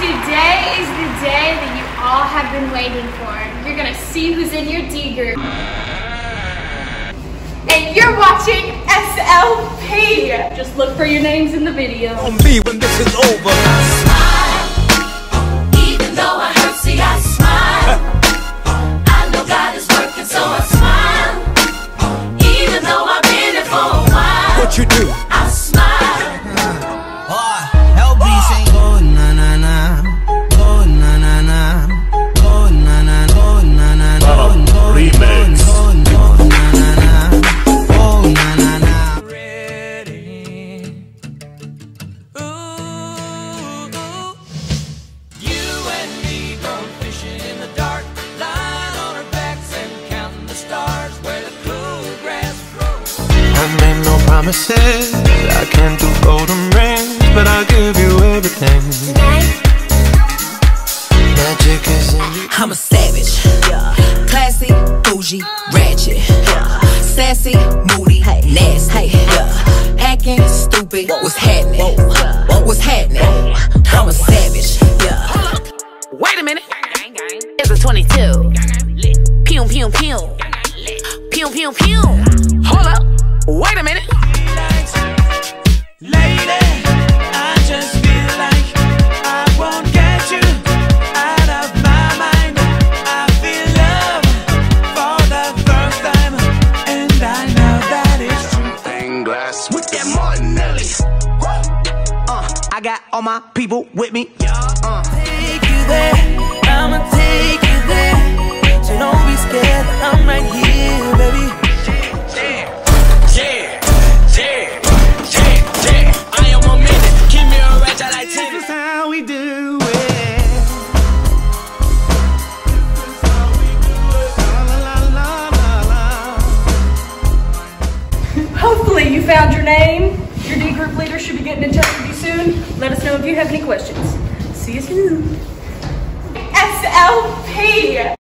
Today is the day that you all have been waiting for. You're gonna see who's in your D group. And you're watching SLP. Just look for your names in the video. On me when this is over. I smile, even though I hurt, see I smile. I know God is working, so I smile. Even though I've been here for a while. What you do? I smile. LB's ain't going na na na, going na na na, going na na, going na na, going na na, remix. Promises, I can't do golden rings, but I'll give you everything. Magic is in you. I'm a savage, classy, bougie, ratchet, sassy, moody, nasty, acting stupid. What's happening? What's happening? I'm a savage. Wait a minute, it's a 22. Pew pew pew, pew pew pew. Hold up, wait a minute. Lady, I just feel like I won't get you out of my mind. I feel love for the first time, and I know that it's true. Stained glass with that Martinelli. I got all my people with me. Take you there, I'ma take you there. So don't be scared, I'm right here, baby. Hopefully you found your name. Your D group leader should be getting in touch with you soon. Let us know if you have any questions. See you soon. SLP.